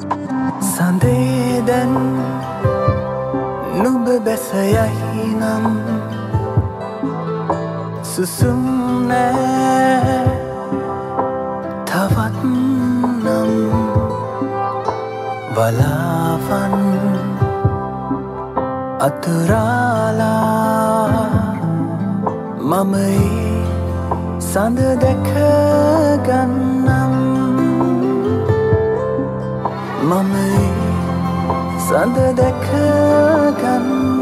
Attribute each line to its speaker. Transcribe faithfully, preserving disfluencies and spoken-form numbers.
Speaker 1: සඳේදැන් නුඹ බැසයහි නම් සුසුම් නෑ තවත් නම් වලාවන් අතුරාලා මම ඒ සඳ දැක ගන්නම් මම ඒ සඳ දැක ගන්නම්